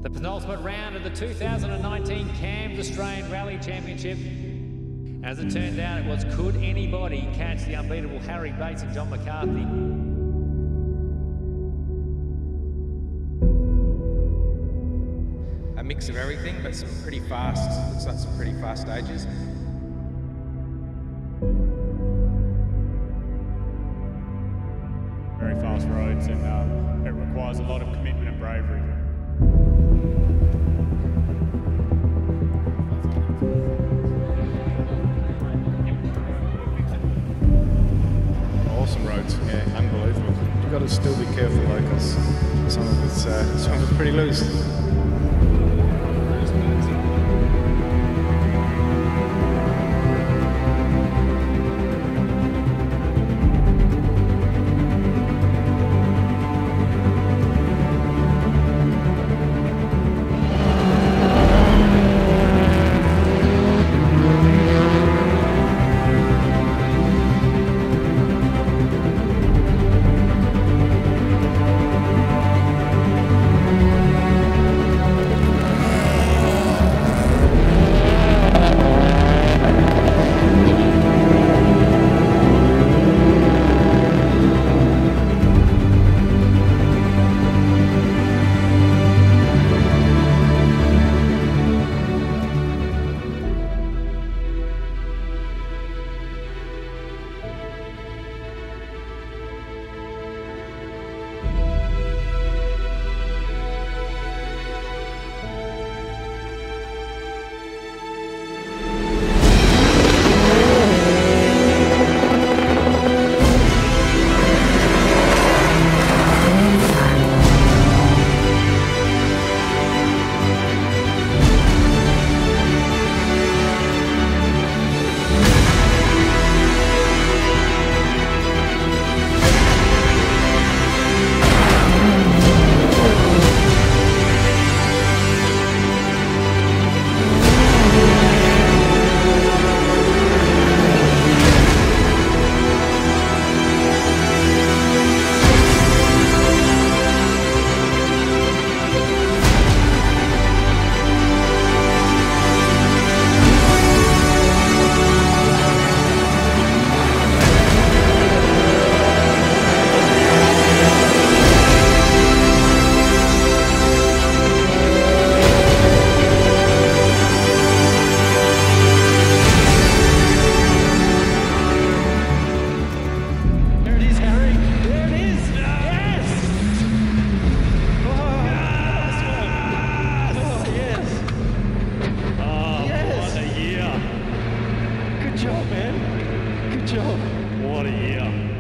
The penultimate round of the 2019 CAMS Australian Rally Championship. As it turned out, it was could anybody catch the unbeatable Harry Bates and John McCarthy? A mix of everything, but some pretty fast, looks like some pretty fast stages. Very fast roads, and it requires a lot of commitment and bravery. Awesome roads, yeah, unbelievable. You've got to still be careful though, because some of it's pretty loose. Good job, man. Good job. What a year.